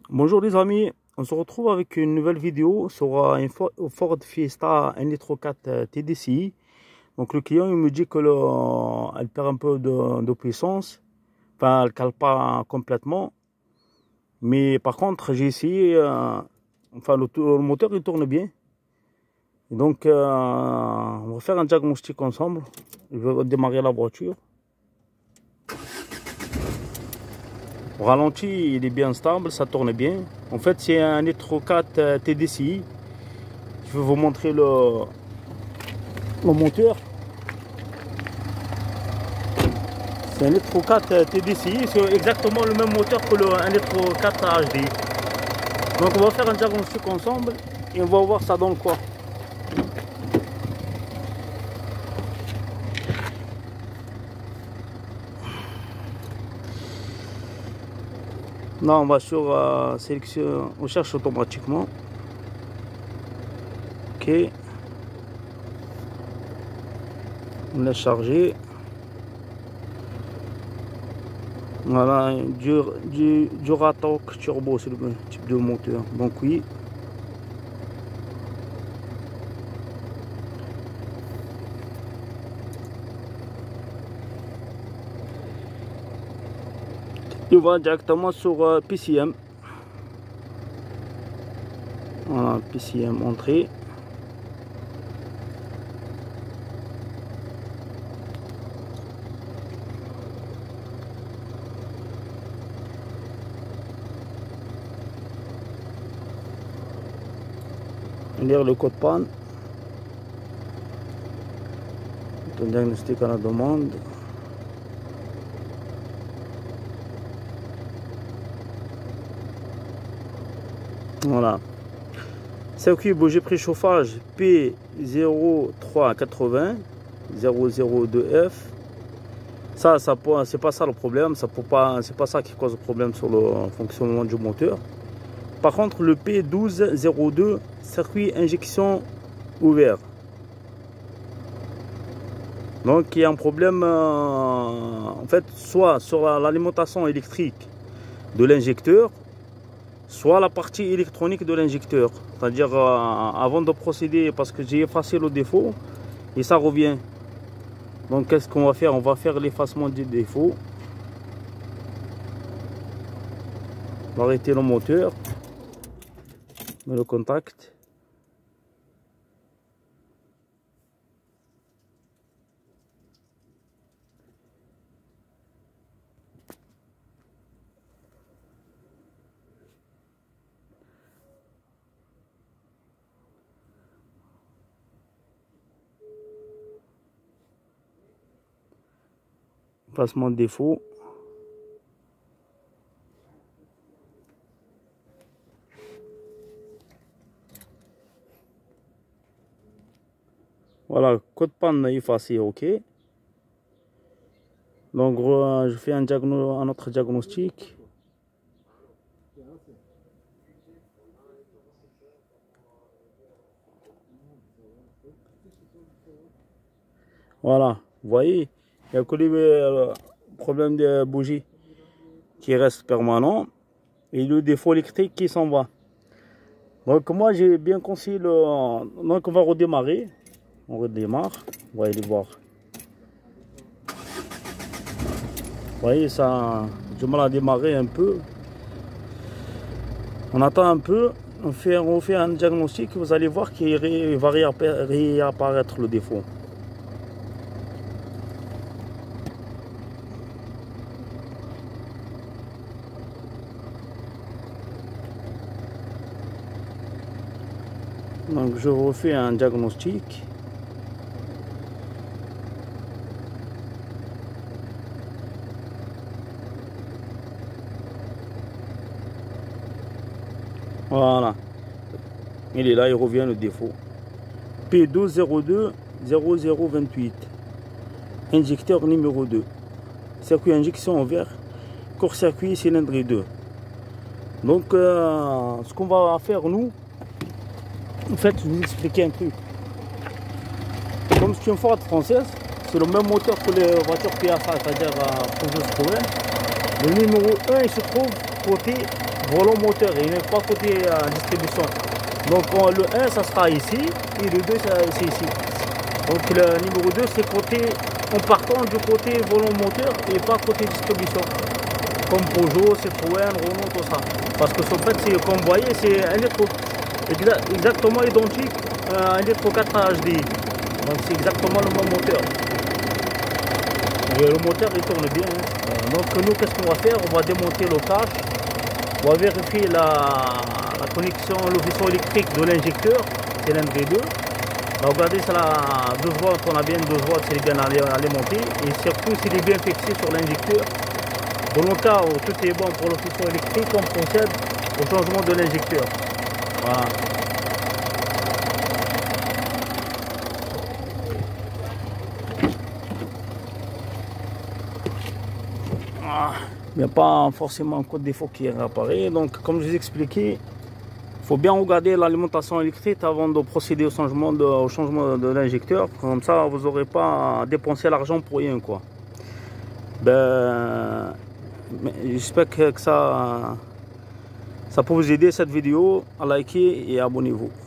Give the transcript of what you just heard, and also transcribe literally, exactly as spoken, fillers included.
Bonjour les amis, on se retrouve avec une nouvelle vidéo sur une Ford Fiesta un litre quatre T D C I. Donc le client il me dit que le, elle perd un peu de, de puissance, enfin elle ne cale pas complètement. Mais par contre j'ai essayé, euh, enfin le, le moteur il tourne bien. Et donc euh, on va faire un diagnostic ensemble. Je vais démarrer la voiture. Au ralenti, il est bien stable, ça tourne bien. En fait, c'est un litre quatre T D C I. Je vais vous montrer le, le moteur. C'est un litre quatre T D C I, c'est exactement le même moteur que le un litre quatre H D. Donc on va faire un diagnostic ensemble et on va voir ça donne quoi. Là on va sur euh, sélection, on cherche automatiquement. Ok. On l'a chargé. Voilà, du, du, du Ratok Turbo, c'est le type de moteur. Donc oui. On va directement sur euh, P C M. Voilà, P C M entrée. Lire le code panne. Un diagnostic à la demande. Voilà. Circuit bougie préchauffage P zéro trois quatre-vingts zéro zéro deux F. Ça, ça c'est pas ça le problème. Ça peut pas, c'est pas ça qui cause le problème sur le fonctionnement du moteur. Par contre, le P douze zéro deux, circuit injection ouvert. Donc il y a un problème, euh, en fait, soit sur l'alimentation électrique de l'injecteur, soit la partie électronique de l'injecteur. C'est-à-dire euh, avant de procéder, parce que j'ai effacé le défaut et ça revient. Donc qu'est-ce qu'on va faire? On va faire l'effacement du défaut. On va arrêter le moteur. On met le contact. Placement de défaut. Voilà, code panne effacé, ok. Donc je fais un, diagno un autre diagnostic. Voilà, vous voyez, il y a que le problème de bougie qui reste permanent et le défaut électrique qui s'en va. Donc moi j'ai bien conseillé le... Donc on va redémarrer. On redémarre, on va aller voir. Vous voyez, ça, j'ai mal à démarrer un peu. On attend un peu, on fait, on fait un diagnostic, vous allez voir qu'il va réapparaître le défaut. Donc je refais un diagnostic. Voilà. Il est là, il revient le défaut. P douze zéro deux zéro zéro vingt-huit. Injecteur numéro deux. Circuit injection ouvert. Court-circuit cylindre deux. Donc euh, ce qu'on va faire nous, en fait, je vais vous expliquer un truc. Comme c'est une Ford française, c'est le même moteur que les voitures P A S A, c'est-à-dire euh, pour ce problème. Le numéro un, il se trouve côté volant moteur, il n'est pas côté euh, distribution. Donc on, le un ça sera ici et le deux c'est ici. Donc le numéro deux c'est côté en partant du côté volant moteur et pas côté distribution. Comme Peugeot, Citroën, Renault, tout ça. Parce que en fait, comme vous voyez, c'est un électro exa exactement identique à un électro quatre H D I. Donc c'est exactement le même moteur. Et le moteur il tourne bien. Hein. Donc nous qu'est-ce qu'on va faire? On va démonter le cache. On va vérifier la, la connexion, le faisceau électrique de l'injecteur, cylindre deux. Bah, regardez, c'est la deux volts, on a bien deux volts, c'est bien alimenté. Et surtout, s'il est bien fixé sur l'injecteur. Dans le cas où tout est bon pour le faisceau électrique, on procède au changement de l'injecteur. Voilà. Il n'y a pas forcément un code défaut qui est réapparu. Donc, comme je vous ai expliqué, il faut bien regarder l'alimentation électrique avant de procéder au changement de, au changement de l'injecteur. Comme ça, vous n'aurez pas à dépenser l'argent pour rien, quoi. Ben, j'espère que ça, ça peut vous aider cette vidéo. À liker et abonnez-vous.